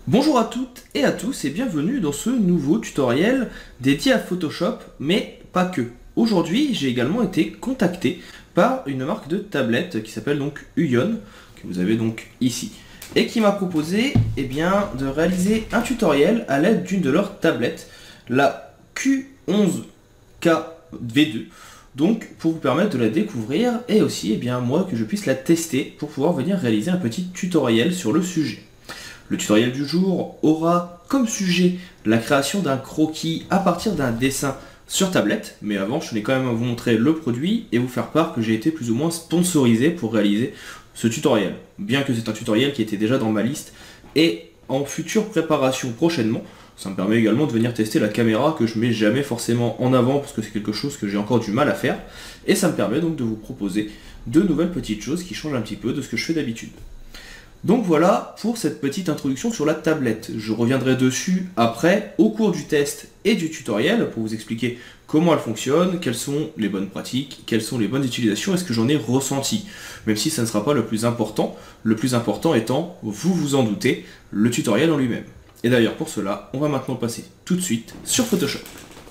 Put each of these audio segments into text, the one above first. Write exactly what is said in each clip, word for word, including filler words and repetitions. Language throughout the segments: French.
Bonjour à toutes et à tous et bienvenue dans ce nouveau tutoriel dédié à Photoshop, mais pas que. Aujourd'hui, j'ai également été contacté par une marque de tablette qui s'appelle donc Uion, que vous avez donc ici, et qui m'a proposé eh bien, de réaliser un tutoriel à l'aide d'une de leurs tablettes, la Q onze K V deux, donc pour vous permettre de la découvrir et aussi eh bien, moi que je puisse la tester pour pouvoir venir réaliser un petit tutoriel sur le sujet. Le tutoriel du jour aura comme sujet la création d'un croquis à partir d'un dessin sur tablette, mais avant je tenais quand même à vous montrer le produit et vous faire part que j'ai été plus ou moins sponsorisé pour réaliser ce tutoriel. Bien que c'est un tutoriel qui était déjà dans ma liste et en future préparation prochainement, ça me permet également de venir tester la caméra que je mets jamais forcément en avant parce que c'est quelque chose que j'ai encore du mal à faire, et ça me permet donc de vous proposer de nouvelles petites choses qui changent un petit peu de ce que je fais d'habitude. Donc voilà pour cette petite introduction sur la tablette. Je reviendrai dessus après au cours du test et du tutoriel pour vous expliquer comment elle fonctionne, quelles sont les bonnes pratiques, quelles sont les bonnes utilisations et ce que j'en ai ressenti. Même si ça ne sera pas le plus important, le plus important étant, vous vous en doutez, le tutoriel en lui-même. Et d'ailleurs pour cela, on va maintenant passer tout de suite sur Photoshop.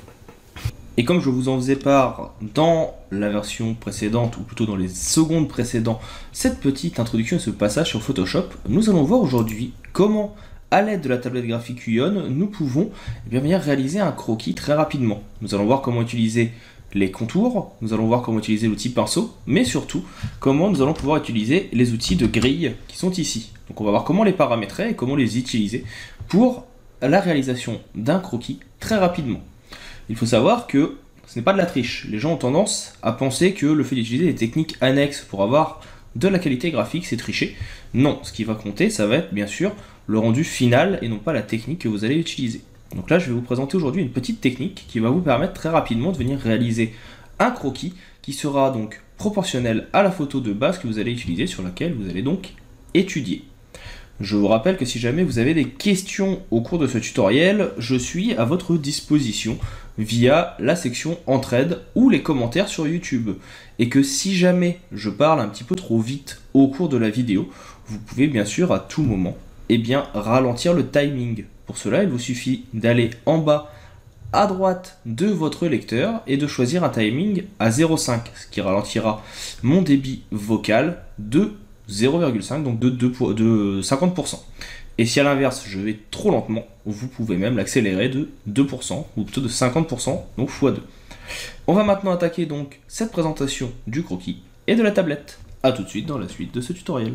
Et comme je vous en faisais part dans la version précédente, ou plutôt dans les secondes précédentes, cette petite introduction et ce passage sur Photoshop, nous allons voir aujourd'hui comment, à l'aide de la tablette graphique Uion, nous pouvons eh bien, venir réaliser un croquis très rapidement. Nous allons voir comment utiliser les contours, nous allons voir comment utiliser l'outil pinceau, mais surtout comment nous allons pouvoir utiliser les outils de grille qui sont ici. Donc on va voir comment les paramétrer et comment les utiliser pour la réalisation d'un croquis très rapidement. Il faut savoir que ce n'est pas de la triche. Les gens ont tendance à penser que le fait d'utiliser des techniques annexes pour avoir de la qualité graphique, c'est tricher. Non, ce qui va compter, ça va être bien sûr le rendu final et non pas la technique que vous allez utiliser. Donc là, je vais vous présenter aujourd'hui une petite technique qui va vous permettre très rapidement de venir réaliser un croquis qui sera donc proportionnel à la photo de base que vous allez utiliser, sur laquelle vous allez donc étudier. Je vous rappelle que si jamais vous avez des questions au cours de ce tutoriel, je suis à votre disposition via la section entraide ou les commentaires sur YouTube. Et que si jamais je parle un petit peu trop vite au cours de la vidéo, vous pouvez bien sûr à tout moment eh bien, ralentir le timing. Pour cela, il vous suffit d'aller en bas à droite de votre lecteur et de choisir un timing à zéro virgule cinq, ce qui ralentira mon débit vocal de zéro virgule cinq, donc de, de, de cinquante pour cent. Et si à l'inverse je vais trop lentement, vous pouvez même l'accélérer de deux pour cent, ou plutôt de cinquante pour cent, donc fois deux. On va maintenant attaquer donc cette présentation du croquis et de la tablette. A tout de suite dans la suite de ce tutoriel.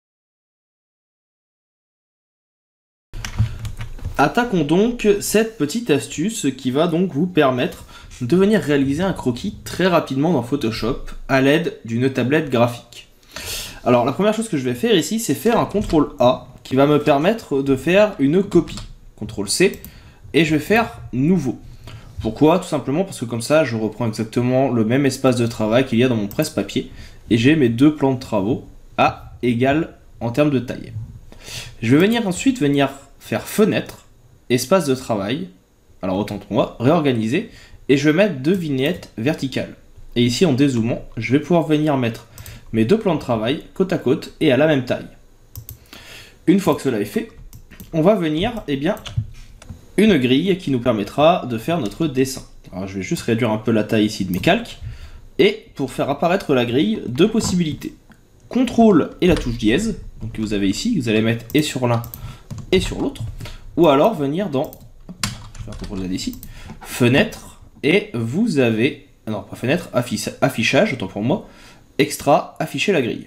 Attaquons donc cette petite astuce qui va donc vous permettre de venir réaliser un croquis très rapidement dans Photoshop à l'aide d'une tablette graphique. Alors la première chose que je vais faire ici, c'est faire un contrôle A qui va me permettre de faire une copie. contrôle C, et je vais faire nouveau. Pourquoi? Tout simplement parce que comme ça, je reprends exactement le même espace de travail qu'il y a dans mon presse-papier, et j'ai mes deux plans de travaux à égal en termes de taille. Je vais venir ensuite venir faire fenêtre, espace de travail, alors autant pour moi, réorganiser, et je vais mettre deux vignettes verticales. Et ici en dézoomant, je vais pouvoir venir mettre mes deux plans de travail côte à côte et à la même taille. Une fois que cela est fait, on va venir eh bien, une grille qui nous permettra de faire notre dessin. Alors je vais juste réduire un peu la taille ici de mes calques. Et pour faire apparaître la grille, deux possibilités. contrôle et la touche dièse, donc que vous avez ici, vous allez mettre et sur l'un et sur l'autre. Ou alors venir dans, je vais faire contrôle Z ici, fenêtre, et vous avez, non pas fenêtre, affichage, autant pour moi, extra, afficher la grille.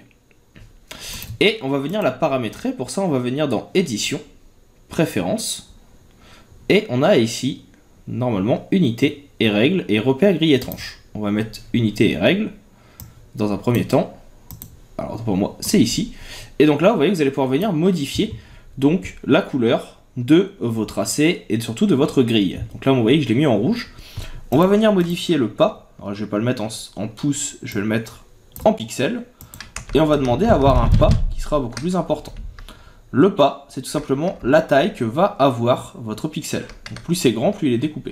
Et on va venir la paramétrer. Pour ça, on va venir dans édition, préférences, et on a ici, normalement, unité et règles et repère grille étrange. On va mettre unité et règles dans un premier temps. Alors pour moi, c'est ici. Et donc là, vous voyez, vous allez pouvoir venir modifier donc la couleur de vos tracés et surtout de votre grille. Donc là, vous voyez que je l'ai mis en rouge. On va venir modifier le pas. Alors je vais pas le mettre en, en pouces, je vais le mettre en pixels. Et on va demander à avoir un pas qui sera beaucoup plus important. Le pas, c'est tout simplement la taille que va avoir votre pixel. Donc plus c'est grand, plus il est découpé.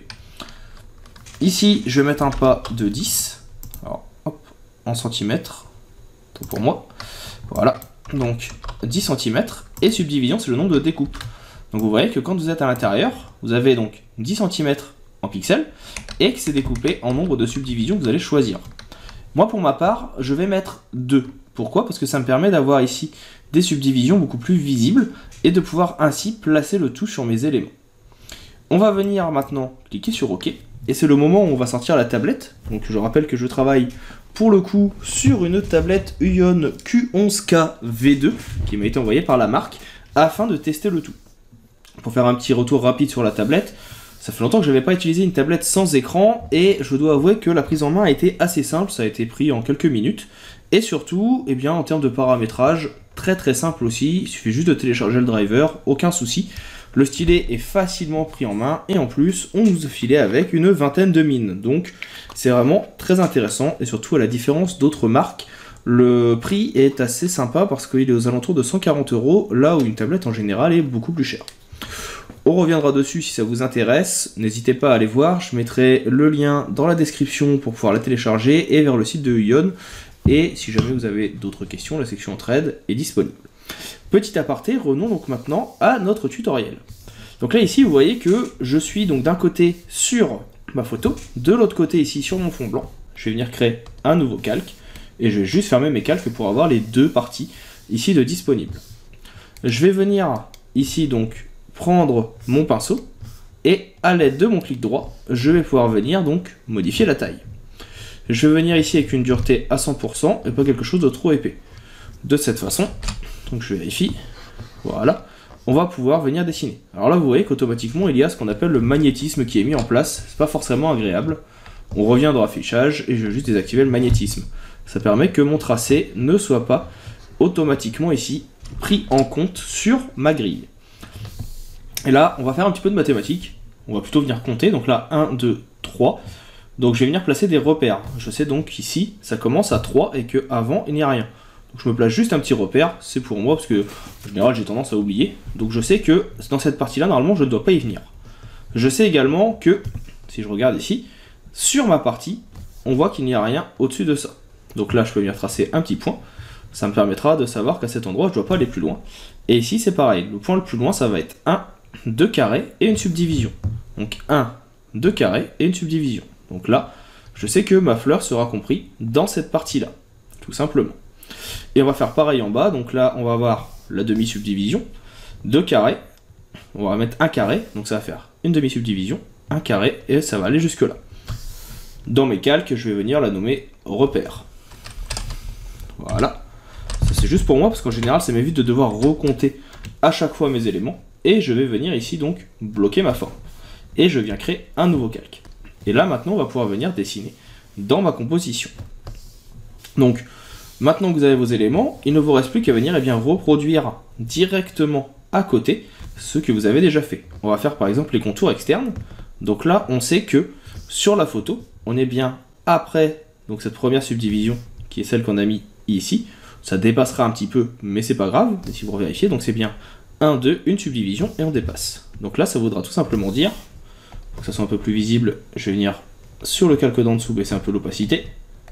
Ici, je vais mettre un pas de dix. Alors, hop, en centimètres. Tout pour moi. Voilà. Donc, dix centimètres. Et subdivision, c'est le nombre de découpes. Donc vous voyez que quand vous êtes à l'intérieur, vous avez donc dix centimètres en pixels et que c'est découpé en nombre de subdivisions que vous allez choisir. Moi pour ma part, je vais mettre deux. Pourquoi? Parce que ça me permet d'avoir ici des subdivisions beaucoup plus visibles et de pouvoir ainsi placer le tout sur mes éléments. On va venir maintenant cliquer sur OK et c'est le moment où on va sortir la tablette. Donc je rappelle que je travaille pour le coup sur une tablette Uion Q onze K V deux qui m'a été envoyée par la marque afin de tester le tout. Pour faire un petit retour rapide sur la tablette, ça fait longtemps que je n'avais pas utilisé une tablette sans écran et je dois avouer que la prise en main a été assez simple, ça a été pris en quelques minutes. Et surtout, eh bien, en termes de paramétrage, très très simple aussi, il suffit juste de télécharger le driver, aucun souci. Le stylet est facilement pris en main et en plus, on nous a filé avec une vingtaine de mines. Donc c'est vraiment très intéressant et surtout à la différence d'autres marques, le prix est assez sympa parce qu'il est aux alentours de cent quarante euros, là où une tablette en général est beaucoup plus chère. On reviendra dessus si ça vous intéresse, n'hésitez pas à aller voir, je mettrai le lien dans la description pour pouvoir la télécharger et vers le site de Uion. Et si jamais vous avez d'autres questions, la section entraide est disponible. Petit aparté, revenons donc maintenant à notre tutoriel. Donc là ici vous voyez que je suis donc d'un côté sur ma photo, de l'autre côté ici sur mon fond blanc. Je vais venir créer un nouveau calque et je vais juste fermer mes calques pour avoir les deux parties ici de disponibles. Je vais venir ici donc prendre mon pinceau et à l'aide de mon clic droit, je vais pouvoir venir donc modifier la taille. Je vais venir ici avec une dureté à cent pour cent et pas quelque chose de trop épais. De cette façon, donc je vérifie, voilà, on va pouvoir venir dessiner. Alors là vous voyez qu'automatiquement il y a ce qu'on appelle le magnétisme qui est mis en place, c'est pas forcément agréable. On revient dans affichage et je vais juste désactiver le magnétisme. Ça permet que mon tracé ne soit pas automatiquement ici pris en compte sur ma grille. Et là on va faire un petit peu de mathématiques, on va plutôt venir compter, donc là un, deux, trois. Donc je vais venir placer des repères. Je sais donc ici, ça commence à trois et qu'avant, il n'y a rien. Donc je me place juste un petit repère, c'est pour moi, parce que en général, j'ai tendance à oublier. Donc je sais que dans cette partie-là, normalement, je ne dois pas y venir. Je sais également que, si je regarde ici, sur ma partie, on voit qu'il n'y a rien au-dessus de ça. Donc là, je peux venir tracer un petit point. Ça me permettra de savoir qu'à cet endroit, je ne dois pas aller plus loin. Et ici, c'est pareil. Le point le plus loin, ça va être un, deux carrés et une subdivision. Donc un, deux carrés et une subdivision. Donc là, je sais que ma fleur sera comprise dans cette partie-là, tout simplement. Et on va faire pareil en bas, donc là, on va avoir la demi-subdivision, deux carrés, on va mettre un carré, donc ça va faire une demi-subdivision, un carré, et ça va aller jusque-là. Dans mes calques, je vais venir la nommer repère. Voilà. Ça c'est juste pour moi, parce qu'en général, ça m'évite de devoir recompter à chaque fois mes éléments, et je vais venir ici donc bloquer ma forme. Et je viens créer un nouveau calque. Et là, maintenant, on va pouvoir venir dessiner dans ma composition. Donc, maintenant que vous avez vos éléments, il ne vous reste plus qu'à venir et bien, reproduire directement à côté ce que vous avez déjà fait. On va faire par exemple les contours externes. Donc là, on sait que sur la photo, on est bien après donc cette première subdivision, qui est celle qu'on a mis ici. Ça dépassera un petit peu, mais c'est pas grave, si vous revérifiez. Donc c'est bien un, deux, une subdivision, et on dépasse. Donc là, ça voudra tout simplement dire... Pour que ça soit un peu plus visible, je vais venir sur le calque d'en dessous, baisser un peu l'opacité.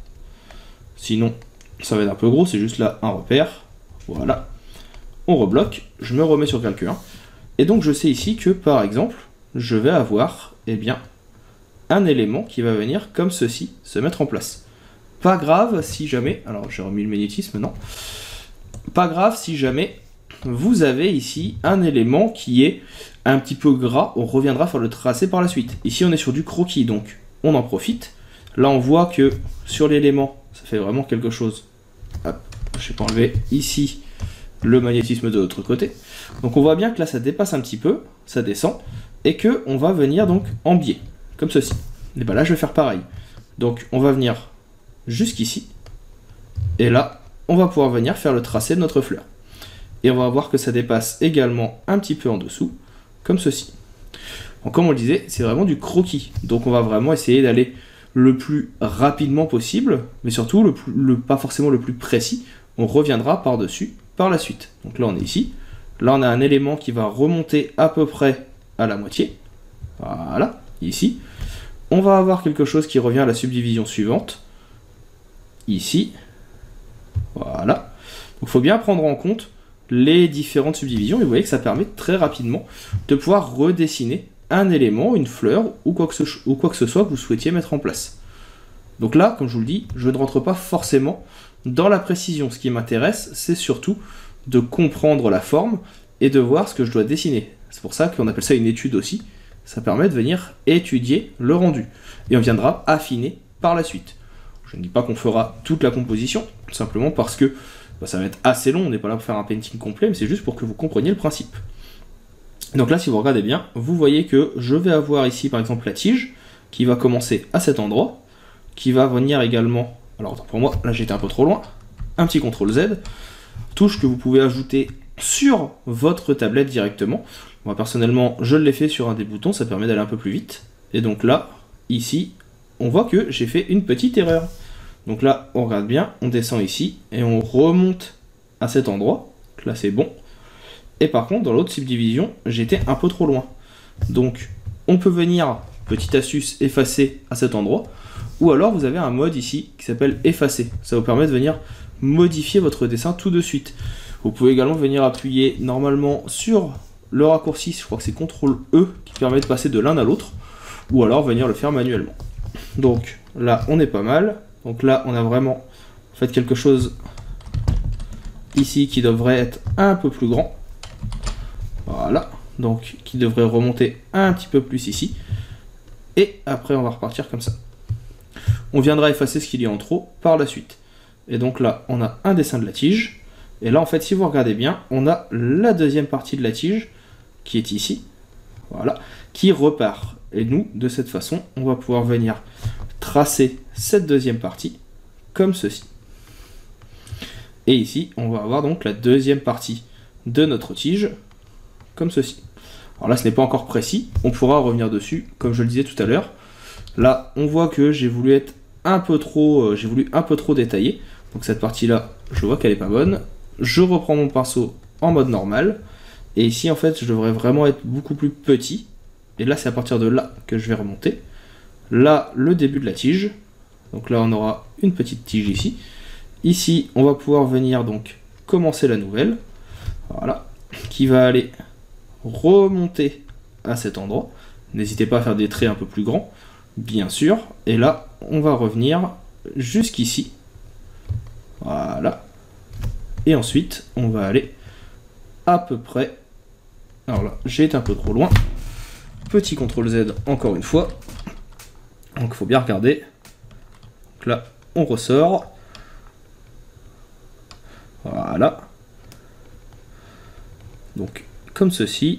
Sinon, ça va être un peu gros, c'est juste là un repère. Voilà. On rebloque, je me remets sur calque un. Et donc je sais ici que, par exemple, je vais avoir eh bien, un élément qui va venir comme ceci, se mettre en place. Pas grave si jamais... Alors j'ai remis le magnétisme, non. Pas grave si jamais vous avez ici un élément qui est un petit peu gras, on reviendra faire le tracé par la suite. Ici on est sur du croquis, donc on en profite. Là on voit que sur l'élément, ça fait vraiment quelque chose. Hop, je vais pas enlever ici le magnétisme de l'autre côté. Donc on voit bien que là ça dépasse un petit peu, ça descend, et que on va venir donc en biais, comme ceci. Et bien là je vais faire pareil. Donc on va venir jusqu'ici, et là on va pouvoir venir faire le tracé de notre fleur. Et on va voir que ça dépasse également un petit peu en dessous, comme ceci. Donc, comme on le disait, c'est vraiment du croquis. Donc on va vraiment essayer d'aller le plus rapidement possible, mais surtout le, plus, le pas forcément le plus précis. On reviendra par-dessus par la suite. Donc là on est ici. Là on a un élément qui va remonter à peu près à la moitié. Voilà, ici. On va avoir quelque chose qui revient à la subdivision suivante. Ici. Voilà. Donc il faut bien prendre en compte les différentes subdivisions et vous voyez que ça permet très rapidement de pouvoir redessiner un élément, une fleur ou quoi que ce, ou quoi que ce soit que vous souhaitiez mettre en place. Donc là, comme je vous le dis, je ne rentre pas forcément dans la précision. Ce qui m'intéresse, c'est surtout de comprendre la forme et de voir ce que je dois dessiner. C'est pour ça qu'on appelle ça une étude aussi. Ça permet de venir étudier le rendu. Et on viendra affiner par la suite. Je ne dis pas qu'on fera toute la composition, simplement parce que bah, ça va être assez long, on n'est pas là pour faire un painting complet, mais c'est juste pour que vous compreniez le principe. Donc là, si vous regardez bien, vous voyez que je vais avoir ici, par exemple, la tige, qui va commencer à cet endroit, qui va venir également, alors pour moi, là j'étais un peu trop loin, un petit contrôle Z, touche que vous pouvez ajouter sur votre tablette directement. Moi personnellement, je l'ai fait sur un des boutons, ça permet d'aller un peu plus vite. Et donc là, ici, on voit que j'ai fait une petite erreur. Donc là, on regarde bien, on descend ici, et on remonte à cet endroit. Donc là, c'est bon. Et par contre, dans l'autre subdivision, j'étais un peu trop loin. Donc, on peut venir, petite astuce, effacer à cet endroit. Ou alors, vous avez un mode ici qui s'appelle effacer. Ça vous permet de venir modifier votre dessin tout de suite. Vous pouvez également venir appuyer normalement sur le raccourci, je crois que c'est contrôle E, qui permet de passer de l'un à l'autre. Ou alors venir le faire manuellement. Donc là, on est pas mal. Donc là, on a vraiment fait quelque chose ici qui devrait être un peu plus grand. Voilà. Donc qui devrait remonter un petit peu plus ici. Et après, on va repartir comme ça. On viendra effacer ce qu'il y a en trop par la suite. Et donc là, on a un dessin de la tige. Et là, en fait, si vous regardez bien, on a la deuxième partie de la tige qui est ici. Voilà. Qui repart. Et nous, de cette façon, on va pouvoir venir tracer cette deuxième partie comme ceci. Et ici, on va avoir donc la deuxième partie de notre tige comme ceci. Alors là, ce n'est pas encore précis. On pourra revenir dessus, comme je le disais tout à l'heure. Là, on voit que j'ai voulu être un peu trop, euh, j'ai voulu un peu trop détailler. Donc cette partie-là, je vois qu'elle n'est pas bonne. Je reprends mon pinceau en mode normal. Et ici, en fait, je devrais vraiment être beaucoup plus petit. Et là, c'est à partir de là que je vais remonter. Là, le début de la tige. Donc là, on aura une petite tige ici. Ici, on va pouvoir venir donc commencer la nouvelle. Voilà. Qui va aller remonter à cet endroit. N'hésitez pas à faire des traits un peu plus grands, bien sûr. Et là, on va revenir jusqu'ici. Voilà. Et ensuite, on va aller à peu près... Alors là, j'ai été un peu trop loin. Petit contrôle Z encore une fois. Donc il faut bien regarder. Donc là, on ressort. Voilà. Donc comme ceci.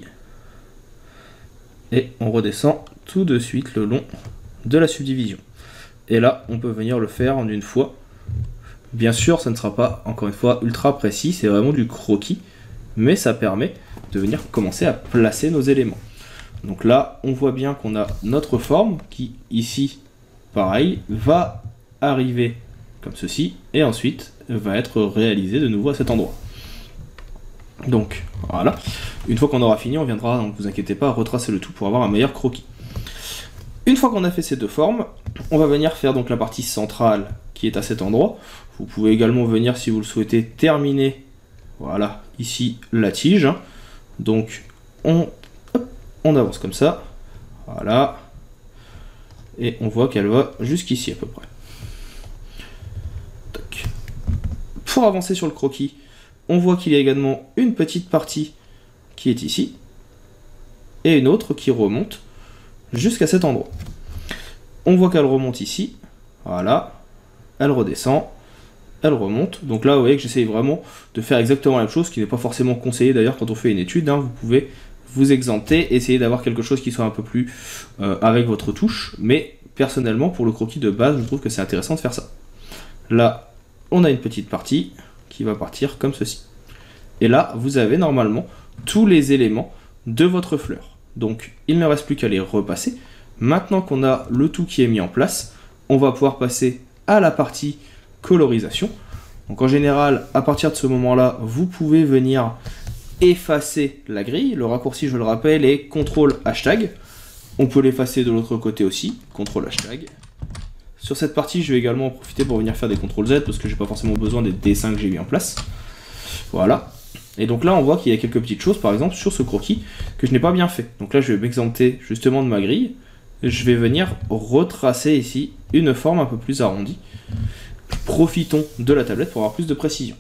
Et on redescend tout de suite le long de la subdivision. Et là, on peut venir le faire en une fois. Bien sûr, ça ne sera pas, encore une fois, ultra précis. C'est vraiment du croquis. Mais ça permet de venir commencer à placer nos éléments. Donc là, on voit bien qu'on a notre forme qui, ici, pareil, va arriver comme ceci, et ensuite va être réalisée de nouveau à cet endroit. Donc, voilà. Une fois qu'on aura fini, on viendra, donc vous inquiétez pas, retracer le tout pour avoir un meilleur croquis. Une fois qu'on a fait ces deux formes, on va venir faire donc la partie centrale qui est à cet endroit. Vous pouvez également venir, si vous le souhaitez, terminer, voilà, ici, la tige. Donc, on... On avance comme ça, voilà, et on voit qu'elle va jusqu'ici à peu près. Tac. Pour avancer sur le croquis, on voit qu'il y a également une petite partie qui est ici, et une autre qui remonte jusqu'à cet endroit. On voit qu'elle remonte ici, voilà, elle redescend, elle remonte. Donc là, vous voyez que j'essaye vraiment de faire exactement la même chose, ce qui n'est pas forcément conseillé d'ailleurs quand on fait une étude, hein. Vous pouvez vous exempter, essayer d'avoir quelque chose qui soit un peu plus euh, avec votre touche, mais personnellement pour le croquis de base je trouve que c'est intéressant de faire ça. Là on a une petite partie qui va partir comme ceci, et là vous avez normalement tous les éléments de votre fleur, donc il ne reste plus qu'à les repasser. Maintenant qu'on a le tout qui est mis en place, on va pouvoir passer à la partie colorisation. Donc en général, à partir de ce moment là, vous pouvez venir effacer la grille. Le raccourci, je le rappelle, est contrôle hashtag. On peut l'effacer de l'autre côté aussi, contrôle hashtag. Sur cette partie, je vais également en profiter pour venir faire des contrôle Z parce que j'ai pas forcément besoin des dessins que j'ai mis en place. Voilà. Et donc là, on voit qu'il y a quelques petites choses, par exemple, sur ce croquis, que je n'ai pas bien fait. Donc là, je vais m'exempter justement de ma grille. Je vais venir retracer ici une forme un peu plus arrondie. Profitons de la tablette pour avoir plus de précision.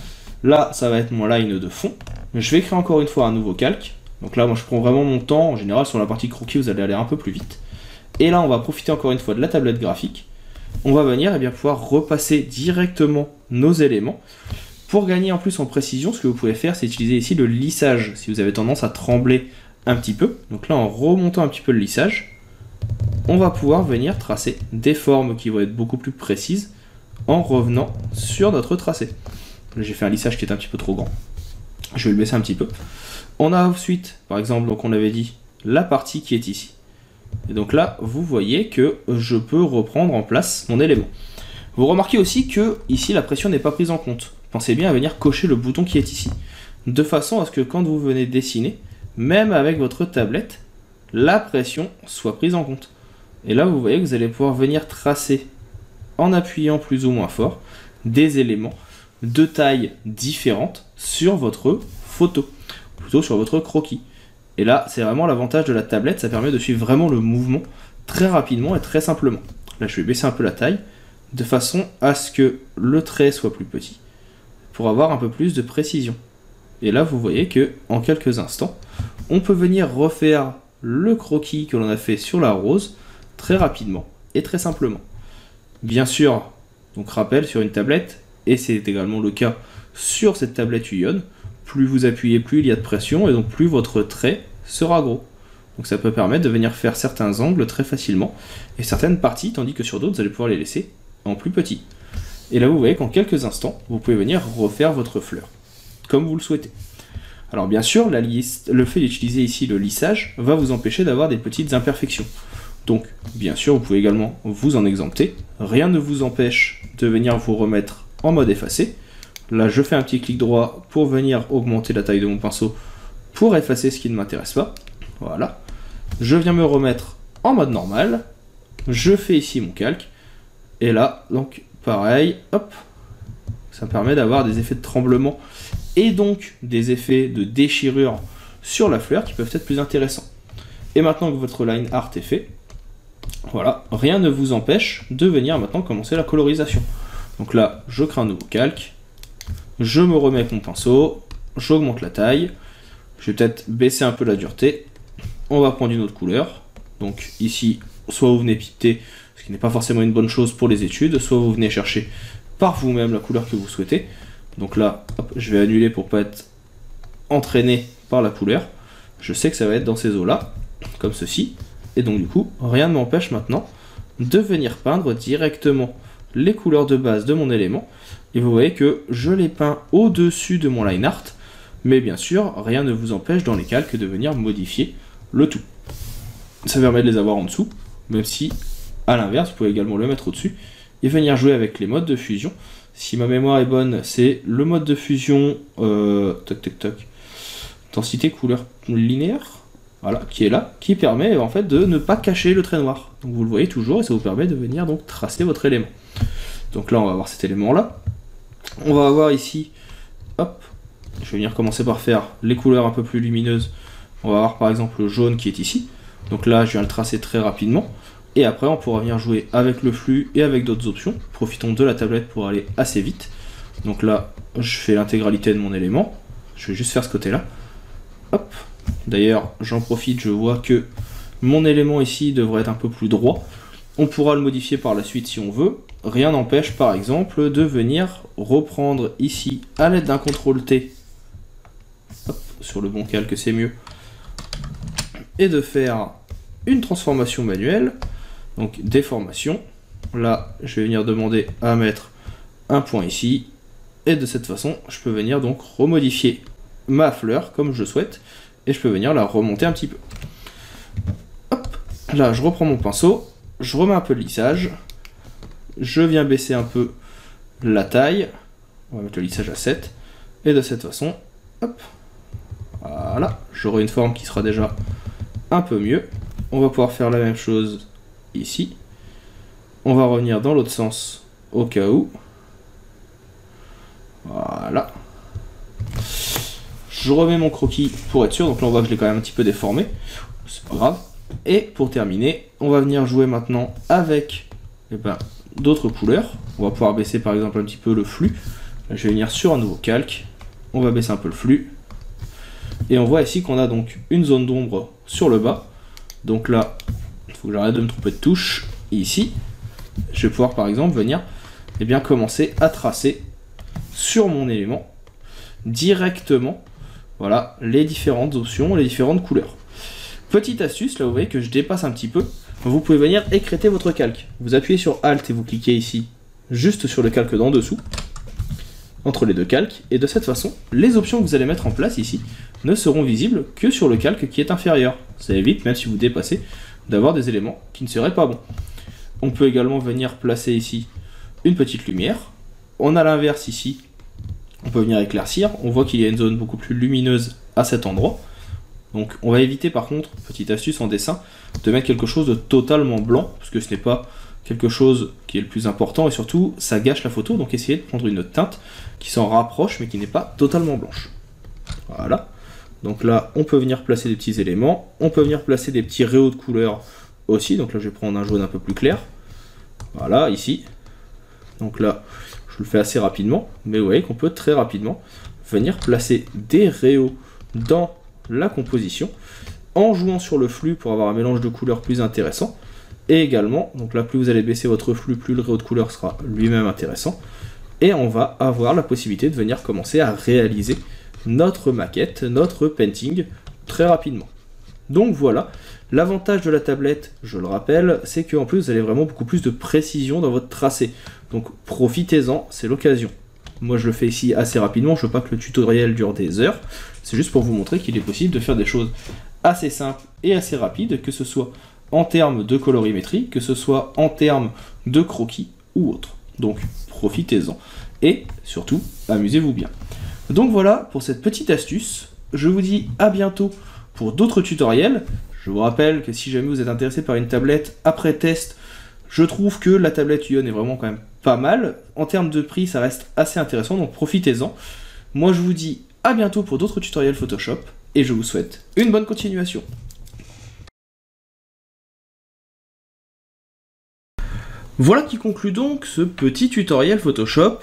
Là, ça va être mon line de fond. Je vais créer encore une fois un nouveau calque. Donc là, moi, je prends vraiment mon temps. En général, sur la partie croquis, vous allez aller un peu plus vite. Et là, on va profiter encore une fois de la tablette graphique. On va venir et bien, pouvoir repasser directement nos éléments. Pour gagner en plus en précision, ce que vous pouvez faire, c'est utiliser ici le lissage, si vous avez tendance à trembler un petit peu. Donc là, en remontant un petit peu le lissage, on va pouvoir venir tracer des formes qui vont être beaucoup plus précises en revenant sur notre tracé. J'ai fait un lissage qui est un petit peu trop grand. Je vais le baisser un petit peu. On a ensuite, par exemple, donc on avait dit, la partie qui est ici. Et donc là, vous voyez que je peux reprendre en place mon élément. Vous remarquez aussi que ici, la pression n'est pas prise en compte. Pensez bien à venir cocher le bouton qui est ici. De façon à ce que quand vous venez dessiner, même avec votre tablette, la pression soit prise en compte. Et là, vous voyez que vous allez pouvoir venir tracer, en appuyant plus ou moins fort, des éléments de tailles différentes sur votre photo, plutôt sur votre croquis. Et là, c'est vraiment l'avantage de la tablette, ça permet de suivre vraiment le mouvement très rapidement et très simplement. Là, je vais baisser un peu la taille, de façon à ce que le trait soit plus petit, pour avoir un peu plus de précision. Et là, vous voyez que en quelques instants, on peut venir refaire le croquis que l'on a fait sur la rose très rapidement et très simplement. Bien sûr, donc rappel sur une tablette, et c'est également le cas sur cette tablette Uion, plus vous appuyez, plus il y a de pression, et donc plus votre trait sera gros. Donc ça peut permettre de venir faire certains angles très facilement, et certaines parties, tandis que sur d'autres, vous allez pouvoir les laisser en plus petit. Et là, vous voyez qu'en quelques instants, vous pouvez venir refaire votre fleur, comme vous le souhaitez. Alors bien sûr, la liste, le fait d'utiliser ici le lissage va vous empêcher d'avoir des petites imperfections. Donc, bien sûr, vous pouvez également vous en exempter. Rien ne vous empêche de venir vous remettre en mode effacé. Là, je fais un petit clic droit pour venir augmenter la taille de mon pinceau pour effacer ce qui ne m'intéresse pas. Voilà. Je viens me remettre en mode normal. Je fais ici mon calque. Et là, donc, pareil, hop. Ça me permet d'avoir des effets de tremblement et donc des effets de déchirure sur la fleur qui peuvent être plus intéressants. Et maintenant que votre line art est fait, voilà, rien ne vous empêche de venir maintenant commencer la colorisation. Donc là, je crée un nouveau calque, je me remets avec mon pinceau, j'augmente la taille, je vais peut-être baisser un peu la dureté, on va prendre une autre couleur. Donc ici, soit vous venez piquer, ce qui n'est pas forcément une bonne chose pour les études, soit vous venez chercher par vous-même la couleur que vous souhaitez. Donc là, hop, je vais annuler pour pas être entraîné par la couleur. Je sais que ça va être dans ces eaux-là, comme ceci. Et donc du coup, rien ne m'empêche maintenant de venir peindre directement les couleurs de base de mon élément. Et vous voyez que je les peins au-dessus de mon line art. Mais bien sûr, rien ne vous empêche dans les calques de venir modifier le tout. Ça permet de les avoir en dessous, même si, à l'inverse, vous pouvez également le mettre au-dessus et venir jouer avec les modes de fusion. Si ma mémoire est bonne, c'est le mode de fusion euh, toc toc toc densité couleur linéaire, voilà, qui est là, qui permet en fait de ne pas cacher le trait noir. Donc vous le voyez toujours et ça vous permet de venir donc tracer votre élément. Donc là on va avoir cet élément là. On va avoir ici, hop, je vais venir commencer par faire les couleurs un peu plus lumineuses. On va avoir par exemple le jaune qui est ici. Donc là je viens le tracer très rapidement. Et après, on pourra venir jouer avec le flux et avec d'autres options. Profitons de la tablette pour aller assez vite. Donc là, je fais l'intégralité de mon élément. Je vais juste faire ce côté-là. Hop. D'ailleurs, j'en profite, je vois que mon élément ici devrait être un peu plus droit. On pourra le modifier par la suite si on veut. Rien n'empêche, par exemple, de venir reprendre ici, à l'aide d'un contrôle T, hop, sur le bon calque, c'est mieux, et de faire une transformation manuelle. Donc déformation, là je vais venir demander à mettre un point ici, et de cette façon je peux venir donc remodifier ma fleur comme je souhaite, et je peux venir la remonter un petit peu. Hop, là je reprends mon pinceau, je remets un peu de lissage, je viens baisser un peu la taille, on va mettre le lissage à sept, et de cette façon, hop, voilà, j'aurai une forme qui sera déjà un peu mieux. On va pouvoir faire la même chose ici. On va revenir dans l'autre sens au cas où. Voilà. Je remets mon croquis pour être sûr, donc là on voit que je l'ai quand même un petit peu déformé, c'est pas grave. Et pour terminer, on va venir jouer maintenant avec eh ben, d'autres couleurs. On va pouvoir baisser par exemple un petit peu le flux. Là, je vais venir sur un nouveau calque, on va baisser un peu le flux. Et on voit ici qu'on a donc une zone d'ombre sur le bas. Donc là, il faut que j'arrête de me tromper de touche. Et ici, je vais pouvoir par exemple venir eh bien, commencer à tracer sur mon élément directement voilà, les différentes options, les différentes couleurs. Petite astuce, là vous voyez que je dépasse un petit peu, vous pouvez venir écrêter votre calque. Vous appuyez sur Alt et vous cliquez ici, juste sur le calque d'en dessous, entre les deux calques, et de cette façon, les options que vous allez mettre en place ici ne seront visibles que sur le calque qui est inférieur. Ça évite, même si vous dépassez, d'avoir des éléments qui ne seraient pas bons. On peut également venir placer ici une petite lumière. On a l'inverse ici, on peut venir éclaircir, on voit qu'il y a une zone beaucoup plus lumineuse à cet endroit. Donc on va éviter par contre, petite astuce en dessin, de mettre quelque chose de totalement blanc, parce que ce n'est pas quelque chose qui est le plus important, et surtout ça gâche la photo, donc essayez de prendre une teinte qui s'en rapproche, mais qui n'est pas totalement blanche. Voilà, donc là on peut venir placer des petits éléments, on peut venir placer des petits rayons de couleurs aussi, donc là je vais prendre un jaune un peu plus clair, voilà, ici, donc là je le fais assez rapidement, mais vous voyez qu'on peut très rapidement venir placer des rayons dans la composition en jouant sur le flux pour avoir un mélange de couleurs plus intéressant. Et également, donc là plus vous allez baisser votre flux, plus le rayon de couleur sera lui-même intéressant. Et on va avoir la possibilité de venir commencer à réaliser notre maquette, notre painting très rapidement. Donc voilà, l'avantage de la tablette, je le rappelle, c'est qu'en plus vous avez vraiment beaucoup plus de précision dans votre tracé. Donc profitez-en, c'est l'occasion. Moi je le fais ici assez rapidement, je veux pas que le tutoriel dure des heures, c'est juste pour vous montrer qu'il est possible de faire des choses assez simples et assez rapides, que ce soit en termes de colorimétrie, que ce soit en termes de croquis ou autre. Donc profitez-en et surtout amusez-vous bien. Donc voilà pour cette petite astuce, je vous dis à bientôt pour d'autres tutoriels. Je vous rappelle que si jamais vous êtes intéressé par une tablette après test, je trouve que la tablette Uion est vraiment quand même pas mal. En termes de prix, ça reste assez intéressant, donc profitez-en. Moi, je vous dis à bientôt pour d'autres tutoriels Photoshop, et je vous souhaite une bonne continuation. Voilà qui conclut donc ce petit tutoriel Photoshop.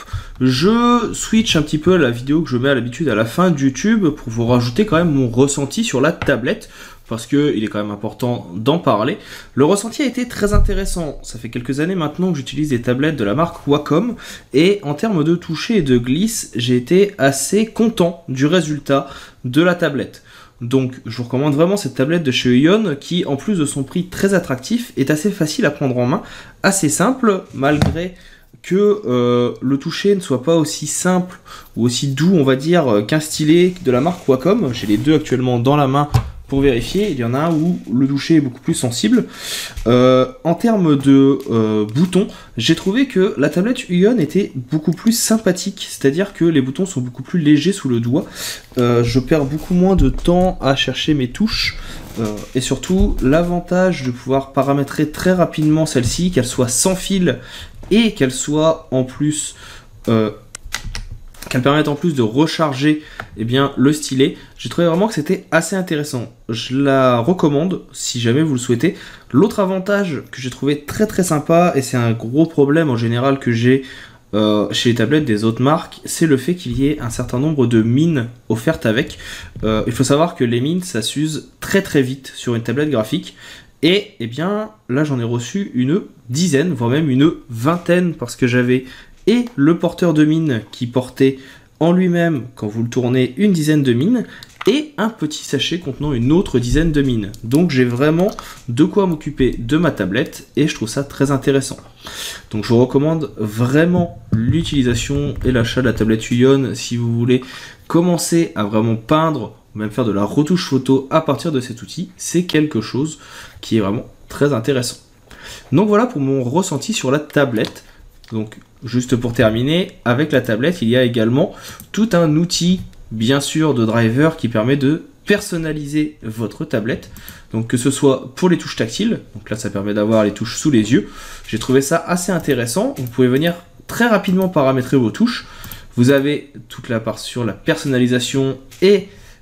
Je switch un petit peu à la vidéo que je mets à l'habitude à la fin de YouTube pour vous rajouter quand même mon ressenti sur la tablette, parce qu'il est quand même important d'en parler. Le ressenti a été très intéressant. Ça fait quelques années maintenant que j'utilise des tablettes de la marque Wacom, et en termes de toucher et de glisse, j'ai été assez content du résultat de la tablette. Donc je vous recommande vraiment cette tablette de chez Uion qui, en plus de son prix très attractif, est assez facile à prendre en main, assez simple, malgré que euh, le toucher ne soit pas aussi simple ou aussi doux, on va dire, qu'un stylet de la marque Wacom. J'ai les deux actuellement dans la main pour vérifier. Il y en a un où le toucher est beaucoup plus sensible. Euh, en termes de euh, boutons, j'ai trouvé que la tablette Uion était beaucoup plus sympathique, c'est-à-dire que les boutons sont beaucoup plus légers sous le doigt. Euh, je perds beaucoup moins de temps à chercher mes touches. Euh, et surtout, l'avantage de pouvoir paramétrer très rapidement celle-ci, qu'elle soit sans fil et qu'elle soit en plus... Euh, qu'elle permette en plus de recharger eh bien, le stylet. J'ai trouvé vraiment que c'était assez intéressant. Je la recommande si jamais vous le souhaitez. L'autre avantage que j'ai trouvé très très sympa, et c'est un gros problème en général que j'ai euh, chez les tablettes des autres marques, c'est le fait qu'il y ait un certain nombre de mines offertes avec. Euh, il faut savoir que les mines, ça s'use très très vite sur une tablette graphique. Et eh bien là j'en ai reçu une dizaine, voire même une vingtaine, parce que j'avais... et le porteur de mine qui portait en lui-même, quand vous le tournez, une dizaine de mines, et un petit sachet contenant une autre dizaine de mines. Donc j'ai vraiment de quoi m'occuper de ma tablette, et je trouve ça très intéressant. Donc je vous recommande vraiment l'utilisation et l'achat de la tablette Uion si vous voulez commencer à vraiment peindre, ou même faire de la retouche photo à partir de cet outil. C'est quelque chose qui est vraiment très intéressant. Donc voilà pour mon ressenti sur la tablette. Donc juste pour terminer, avec la tablette, il y a également tout un outil, bien sûr, de driver qui permet de personnaliser votre tablette. Donc que ce soit pour les touches tactiles, donc là ça permet d'avoir les touches sous les yeux. J'ai trouvé ça assez intéressant. Vous pouvez venir très rapidement paramétrer vos touches. Vous avez toute la part sur la personnalisation et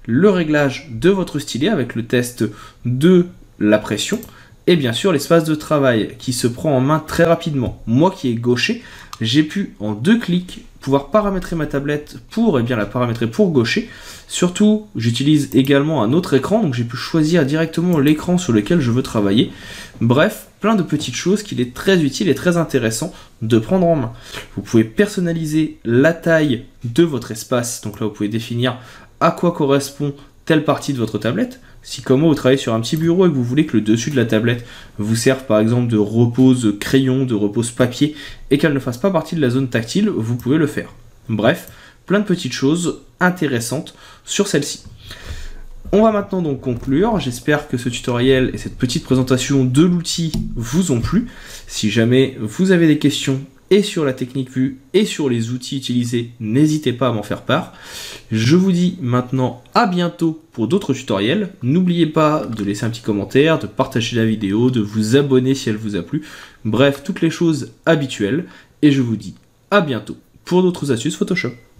le réglage de votre stylet avec le test de la pression, et bien sûr l'espace de travail qui se prend en main très rapidement. Moi qui est gaucher, j'ai pu en deux clics pouvoir paramétrer ma tablette pour eh bien, la paramétrer pour gaucher. Surtout, j'utilise également un autre écran, donc j'ai pu choisir directement l'écran sur lequel je veux travailler. Bref, plein de petites choses qu'il est très utile et très intéressant de prendre en main. Vous pouvez personnaliser la taille de votre espace, donc là vous pouvez définir à quoi correspond telle partie de votre tablette. Si comme moi vous travaillez sur un petit bureau et que vous voulez que le dessus de la tablette vous serve par exemple de repose crayon, de repose papier et qu'elle ne fasse pas partie de la zone tactile, vous pouvez le faire. Bref, plein de petites choses intéressantes sur celle-ci. On va maintenant donc conclure. J'espère que ce tutoriel et cette petite présentation de l'outil vous ont plu. Si jamais vous avez des questions et sur la technique vue et sur les outils utilisés, n'hésitez pas à m'en faire part. Je vous dis maintenant à bientôt pour d'autres tutoriels. N'oubliez pas de laisser un petit commentaire, de partager la vidéo, de vous abonner si elle vous a plu. Bref, toutes les choses habituelles. Et je vous dis à bientôt pour d'autres astuces Photoshop.